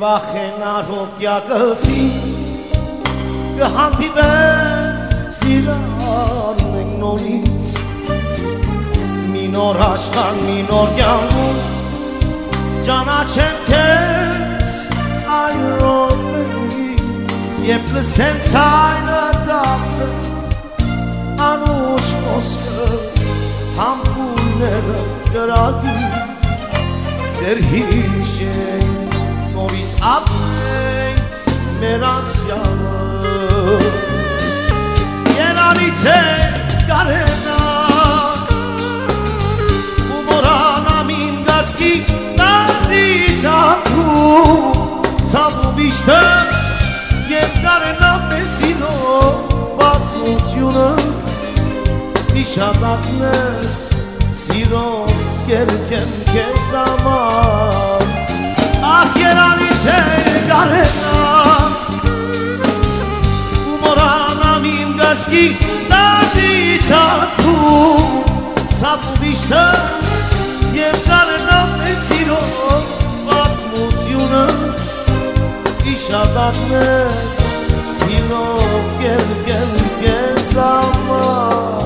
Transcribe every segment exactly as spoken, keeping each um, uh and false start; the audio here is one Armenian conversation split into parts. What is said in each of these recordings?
վախենալով կյակսի կհանդիպեն սիրան մենք նորից մի նոր աշխարհ մի նոր կյանքում ճանաչեմ քեզ այրոների երբ լսեմ ցայնը դարձը անուշ խոսքը համբուրները կրակից դեր հիշենք նորից ապրենք մեր անցյալը երանի թե կարենա ու մորանամ իմ գացքի նարդի ճակում ցավու վիշտը և կարենամ մեսինո պատմությունը իշատակներ սիրով կերկեմ քեզ համար ախ երանի չէ կարենա ու մորանամ իմ գացքի նարդի ճակում ցավու վիշտը և կարենամ մեսինո պատմությունը իշատակներ սիրով կերկեմ քեզ համար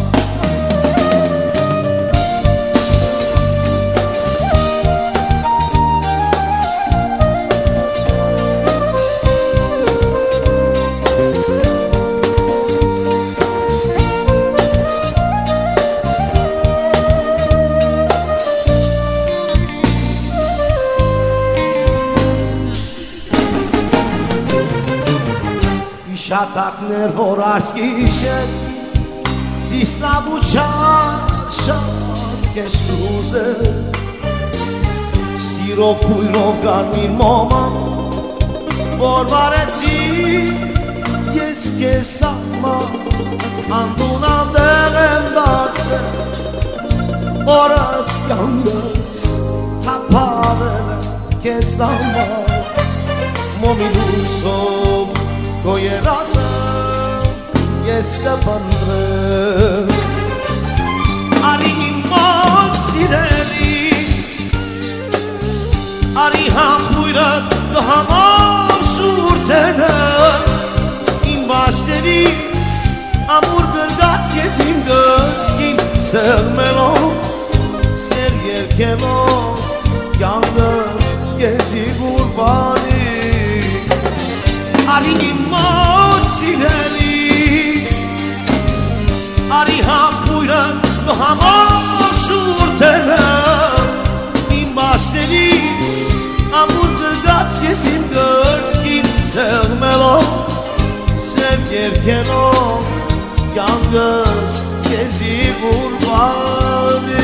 Շատակներ որ ասկիշեն զիսնաբու չատ շատ կեշ կուզը սիրով կույրով գարմին մոման որ վարեցի ես կեզ սաման անդուն անդեղ եմ դարսը որս կանգս թապավել կեզ սաման մոմի լուսով Գոյերասը ես կպնդրեմ Արի իմ մոտ սիրելիս Արի համբույրըտ կհամոր շուրթենը Իմ բաշտերիս ամուր գրգած կեզ իմ գսկին Սեղմելով, սեր երկելով Կյանքս կեզի գուրբանի Արի իմ մոտ սիրելիս Արի համբույրըտ կհամոր շուրթենը Իմ բաշտերիս ամուր գրգած կեզ իմ գրցքին Սեղմելով, սեր երկելով Կյանքս կեզի գուրբանի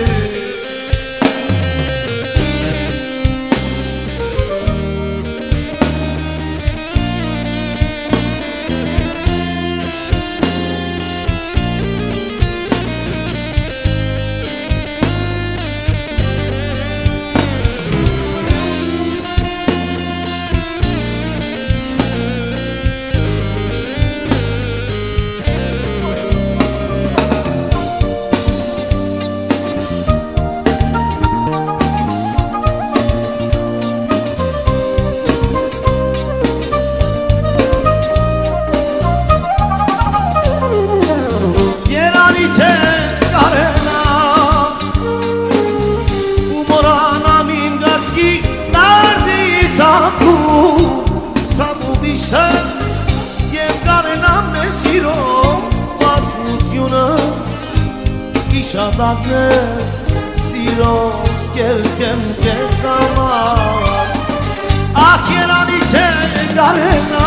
Շատակներ սիրով կերկեմ քեզ համար Ախ երանի չէ կարենա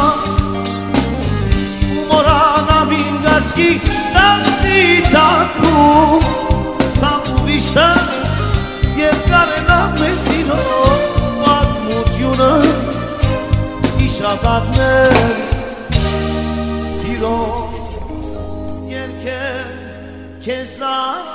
ու մորանամ իմ գացքի նարդի ճակում Ցավու վիշտը և կարենամ մեսինով պատմությունը Իշատակներ սիրով կերկեմ Քեզ